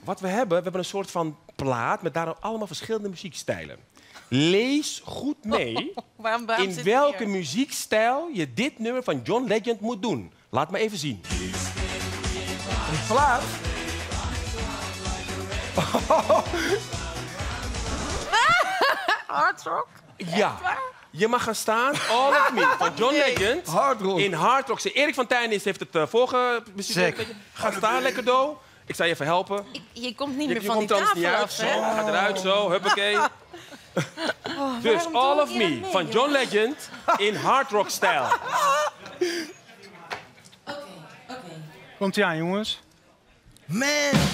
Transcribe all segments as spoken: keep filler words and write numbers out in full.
wat we hebben, we hebben een soort van plaat met daarop allemaal verschillende muziekstijlen. Lees goed mee waarom, waarom in welke hier? muziekstijl je dit nummer van John Legend moet doen. Laat me even zien. Een plaat? Hard rock? Ja. Je mag gaan staan, All of Me, van John Legend. Hard rock. In hard rock. Erik van Tijnis heeft het uh, voorgebestudeerd. Ga staan, lekker do. Ik zal je even helpen. Ik, je komt niet je, meer je van komt die niet tafel uit. af, Zo, hè? ga eruit, zo, huppakee. Oh, dus All of Me, mee, van John Legend, in hard rock stijl. Oké, oké. Komt-ie aan, jongens. Man!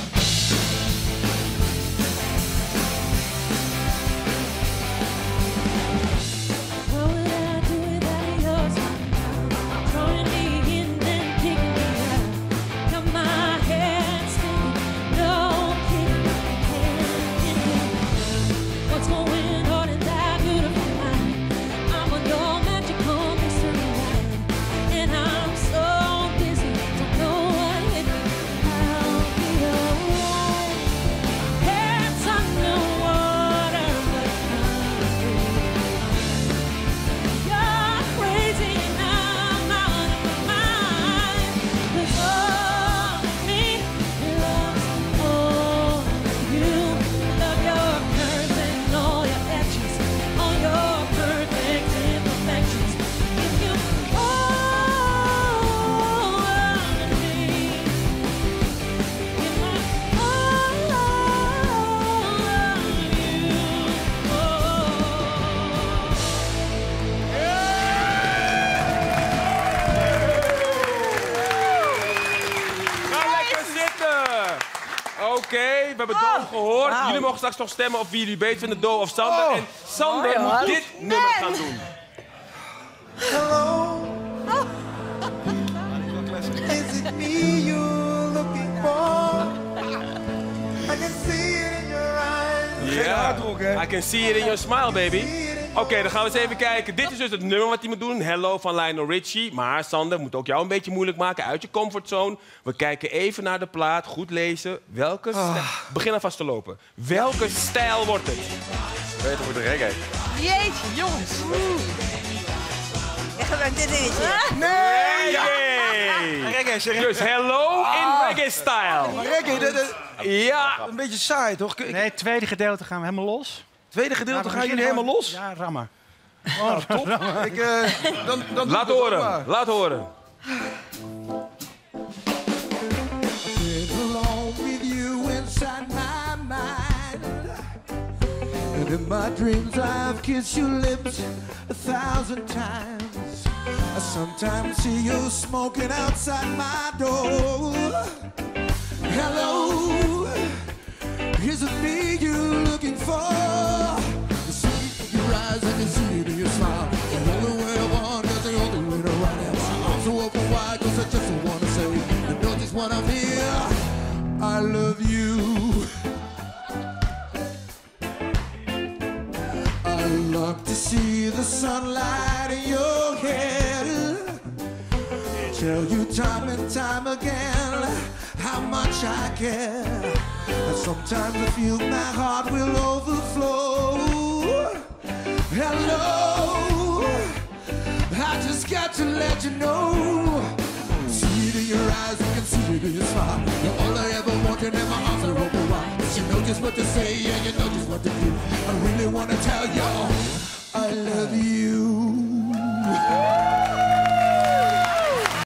Oké, okay, we hebben Do gehoord. Wow. Jullie mogen straks nog stemmen of wie jullie beter vinden, Do of Sander. Oh. En Sander oh, moet dit Man. nummer gaan doen. Hello. Oh. Is it me you're looking for? I can see it in your eyes. Ja, yeah. I can see it in your smile, baby. Oké, okay, dan gaan we eens even kijken. Dit is dus het nummer wat hij moet doen. Hello van Lionel Richie. Maar Sander, moet ook jou een beetje moeilijk maken. Uit je comfortzone. We kijken even naar de plaat. Goed lezen. Welke oh. Begin alvast te lopen. Welke stijl wordt het? Weet je voor de reggae. Jeetje, jongens. Ik gebruik dit dingetje. Nee! Ja. Reggae, zeg. Dus hello ah. in reggae-style. Maar reggae, dat, dat, ja. Een beetje saai, toch? Nee, het tweede gedeelte gaan we helemaal los. Tweede gedeelte gaan jullie helemaal los? Ja, rammen. Oh, nou, top. Ik, uh, dan, dan laat horen, laat horen. In my dreams I've kissed your lips a thousand times. I sometimes see you smoking outside my door. Hello, is it me you're looking for? I see in your eyes, I can see it in your smile. The only way I want is the only way to run it. My arms are open wide cause I just wanna say, you know just when I'm here, I love you. I love to see the sunlight in your head. Tell you time and time again how much I care. And sometimes I feel my heart will overflow. Hello, I just got to let you know. See it in your eyes, I can see it in your smile. You're all I ever wanted and my arms are open wide. You know just what to say and you know just what to do. I really want to tell you I love you.